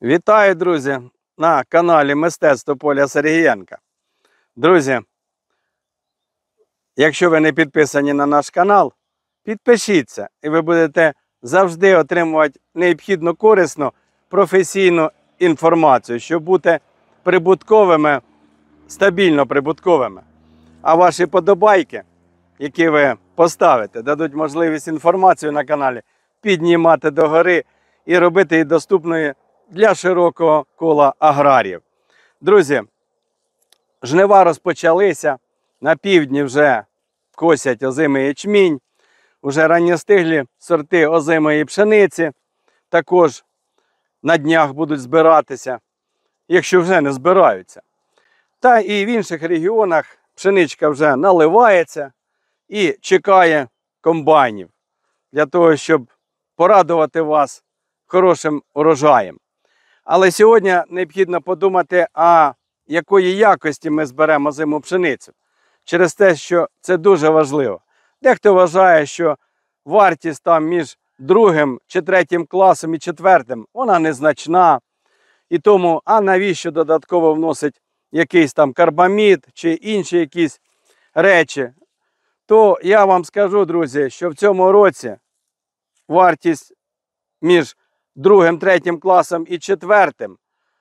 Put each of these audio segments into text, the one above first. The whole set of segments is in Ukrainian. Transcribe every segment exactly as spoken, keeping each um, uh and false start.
Вітаю, друзі, на каналі Мистецтво Поля Сергієнка. Друзі, якщо ви не підписані на наш канал, підпишіться і ви будете завжди отримувати необхідну, корисну, професійну інформацію, щоб бути прибутковими, стабільно прибутковими. А ваші подобайки, які ви поставите, дадуть можливість інформацію на каналі піднімати догори і робити її доступною для широкого кола аграріїв. Друзі, жнива розпочалися, на півдні вже косять озимий ячмінь, вже ранньостиглі сорти озимої пшениці також на днях будуть збиратися, якщо вже не збираються. Та і в інших регіонах пшеничка вже наливається і чекає комбайнів для того, щоб порадувати вас хорошим урожаєм. Але сьогодні необхідно подумати, а якої якості ми зберемо озиму пшеницю. Через те, що це дуже важливо. Дехто вважає, що вартість там між другим чи третім класом і четвертим, вона незначна. І тому, а навіщо додатково вносить якийсь там карбамід чи інші якісь речі. То я вам скажу, друзі, що в цьому році вартість між другим, третім класом і четвертим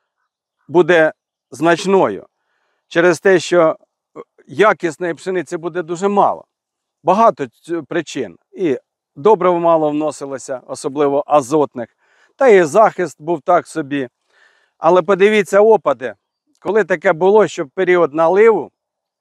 буде значною. Через те, що якісної пшениці буде дуже мало. Багато причин. І добрив мало вносилося, особливо азотних. Та і захист був так собі. Але подивіться опади. Коли таке було, що в період наливу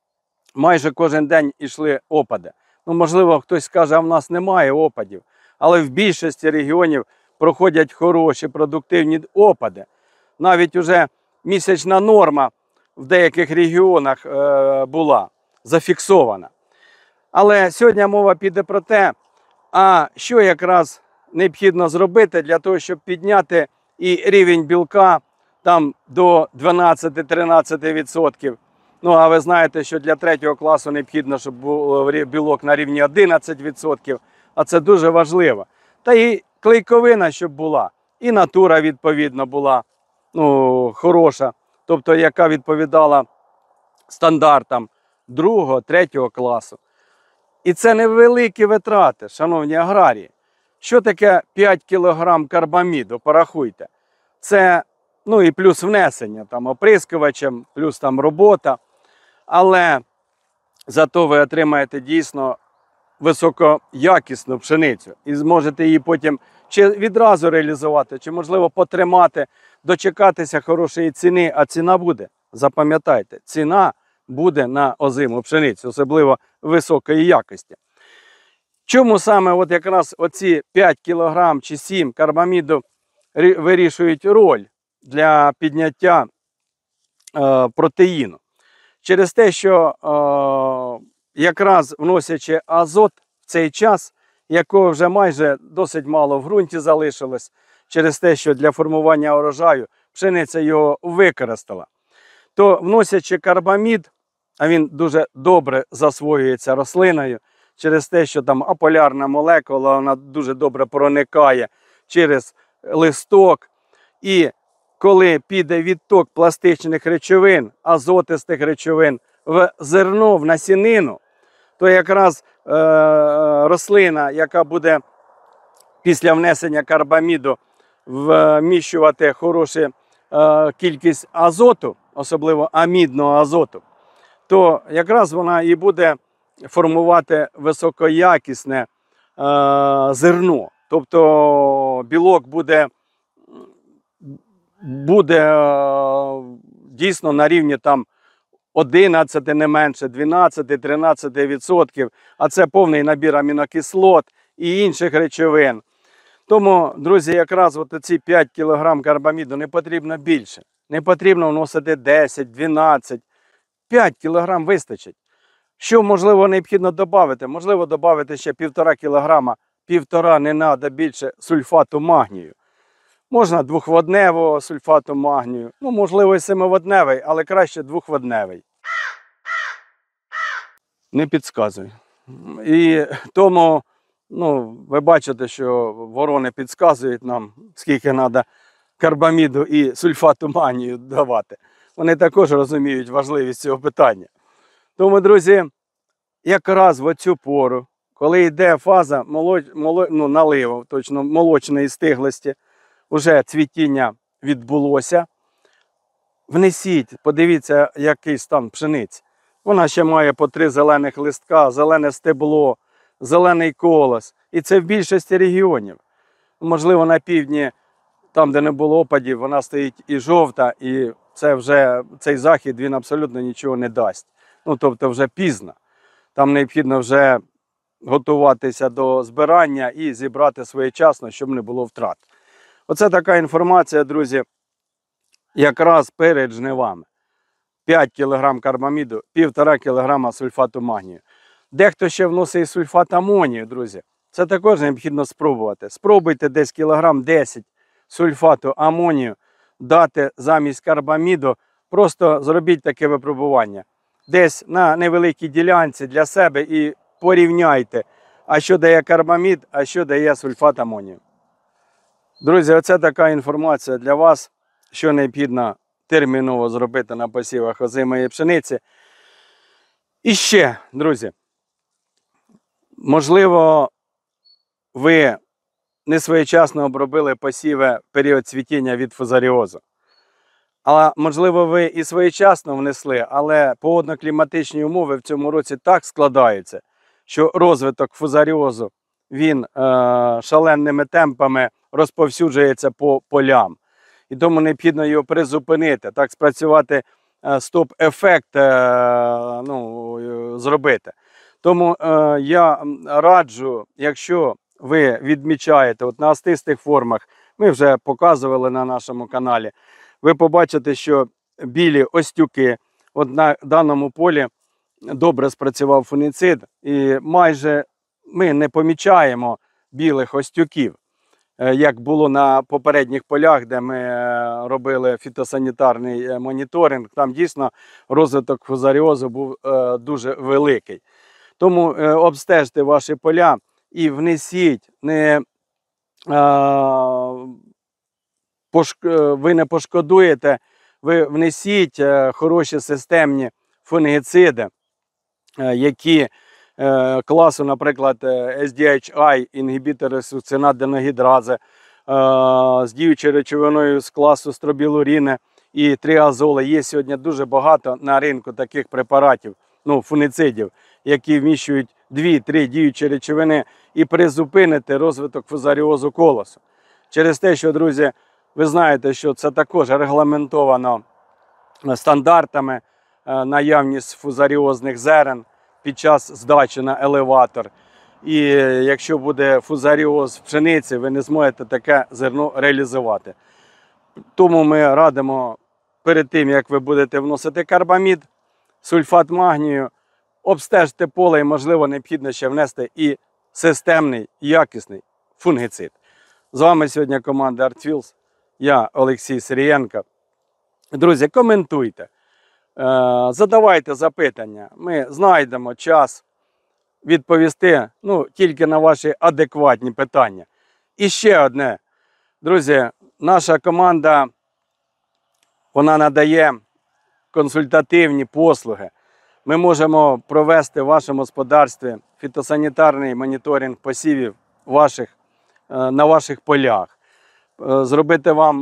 майже кожен день йшли опади. Ну, можливо, хтось скаже, а в нас немає опадів. Але в більшості регіонів проходять хороші, продуктивні опади. Навіть уже місячна норма в деяких регіонах е, була зафіксована. Але сьогодні мова піде про те, а що якраз необхідно зробити для того, щоб підняти і рівень білка там до дванадцяти-тринадцяти відсотків. Ну, а ви знаєте, що для третього класу необхідно, щоб був білок на рівні одинадцять відсотків, а це дуже важливо. Та і клейковина, щоб була, і натура, відповідно, була ну, хороша, тобто яка відповідала стандартам другого, третього класу. І це невеликі витрати, шановні аграрії. Що таке п'ять кілограм карбаміду, порахуйте. Це, ну і плюс внесення, там, оприскувачем, плюс там робота. Але зато ви отримаєте дійсно високоякісну пшеницю і зможете її потім чи відразу реалізувати, чи, можливо, потримати, дочекатися хорошої ціни, а ціна буде, запам'ятайте, ціна буде на озиму пшеницю, особливо високої якості. Чому саме от якраз оці п'ять кілограм чи сім карбаміду вирішують роль для підняття е, протеїну? Через те, що е, якраз вносячи азот в цей час, якого вже майже досить мало в ґрунті залишилось, через те, що для формування урожаю пшениця його використала, то вносячи карбамід, а він дуже добре засвоюється рослиною, через те, що там аполярна молекула, вона дуже добре проникає через листок. І коли піде відток пластичних речовин, азотистих речовин в зерно, в насінину, то якраз е, рослина, яка буде після внесення карбаміду вміщувати хорошу е, кількість азоту, особливо амідного азоту, то якраз вона і буде формувати високоякісне е, зерно. Тобто білок буде, буде е, дійсно на рівні там одинадцять, не менше, дванадцять-тринадцять відсотків, а це повний набір амінокислот і інших речовин. Тому, друзі, якраз от ці п'ять кілограм карбаміду не потрібно більше. Не потрібно вносити десять, дванадцять. п'ять кілограм вистачить. Що, можливо, необхідно додати? Можливо, додати ще півтора кілограма, півтора, не треба більше сульфату магнію. Можна двохводневого сульфату магнію, ну, можливо, і семиводневий, але краще двохводневий. Не підказуй. І тому, ну, ви бачите, що ворони підказують нам, скільки треба карбаміду і сульфату магнію давати. Вони також розуміють важливість цього питання. Тому, друзі, якраз в оцю пору, коли йде фаза молоч... моло... ну, наливу, точно молочної стиглості, вже цвітіння відбулося, внесіть, подивіться, який стан пшениці. Вона ще має по три зелених листка, зелене стебло, зелений колос. І це в більшості регіонів. Можливо, на півдні, там, де не було опадів, вона стоїть і жовта, і це вже, цей захід, він абсолютно нічого не дасть. Ну, тобто вже пізно. Там необхідно вже готуватися до збирання і зібрати своєчасно, щоб не було втрат. Оце така інформація, друзі, якраз перед жнивами. п'ять кілограмів карбаміду, півтора кілограма сульфату магнію. Дехто ще вносить сульфат амонію, друзі. Це також необхідно спробувати. Спробуйте десь кілограм десять сульфату амонію дати замість карбаміду. Просто зробіть таке випробування. Десь на невеликій ділянці для себе і порівняйте, а що дає карбамід, а що дає сульфат амонію. Друзі, оце така інформація для вас, що необхідно терміново зробити на посівах озимої пшениці. І ще, друзі, можливо, ви не своєчасно обробили посіви в період цвітіння від фузаріозу. А можливо, ви і своєчасно внесли, але погодно-кліматичні умови в цьому році так складаються, що розвиток фузаріозу, він е, шаленими темпами розповсюджується по полям. І тому необхідно його призупинити, так спрацювати е, стоп-ефект е, ну, зробити. Тому е, я раджу, якщо ви відмічаєте от на остистих формах, ми вже показували на нашому каналі, ви побачите, що білі остюки, от на даному полі добре спрацював фунгіцид, і майже ми не помічаємо білих остюків, як було на попередніх полях, де ми робили фітосанітарний моніторинг. Там дійсно розвиток фузаріозу був дуже великий. Тому обстежте ваші поля і внесіть, не, ви не пошкодуєте, ви внесіть хороші системні фунгіциди, які класу, наприклад, ес ді ейч ай, інгібітори суцинат-деногідрази, з діючою речовиною з класу стробілуріни і триазоли. Є сьогодні дуже багато на ринку таких препаратів, ну, фунгіцидів, які вміщують дві-три діючі речовини і призупинити розвиток фузаріозу колосу. Через те, що, друзі, ви знаєте, що це також регламентовано стандартами, наявність фузаріозних зерен під час здачі на елеватор. І якщо буде фузаріоз в пшениці, ви не зможете таке зерно реалізувати. Тому ми радимо перед тим, як ви будете вносити карбамід, сульфат магнію, обстежте поле і, можливо, необхідно ще внести і системний, якісний фунгіцид. З вами сьогодні команда ArtFields. Я Олексій Сирієнко. Друзі, коментуйте, задавайте запитання. Ми знайдемо час відповісти, ну, тільки на ваші адекватні питання. І ще одне. Друзі, наша команда, вона надає консультативні послуги. Ми можемо провести в вашому господарстві фітосанітарний моніторинг посівів ваших, на ваших полях. Зробити вам,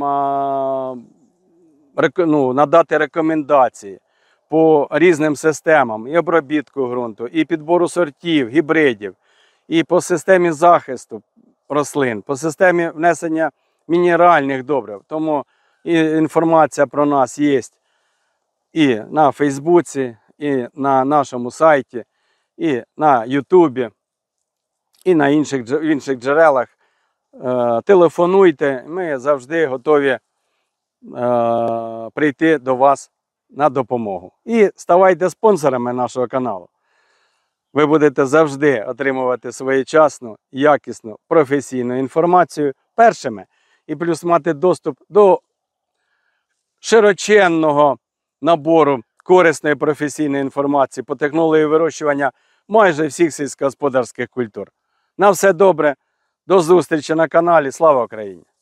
ну, надати рекомендації по різним системам і обробітку ґрунту, і підбору сортів, гібридів, і по системі захисту рослин, по системі внесення мінеральних добрив. Тому інформація про нас є і на Фейсбуці, і на нашому сайті, і на Ютубі, і на інших, в інших джерелах. Е, телефонуйте, ми завжди готові е, прийти до вас на допомогу. І ставайте спонсорами нашого каналу. Ви будете завжди отримувати своєчасну, якісну, професійну інформацію першими. І плюс мати доступ до широченного набору корисної професійної інформації по технології вирощування майже всіх сільськогосподарських культур. На все добре, до зустрічі на каналі. Слава Україні!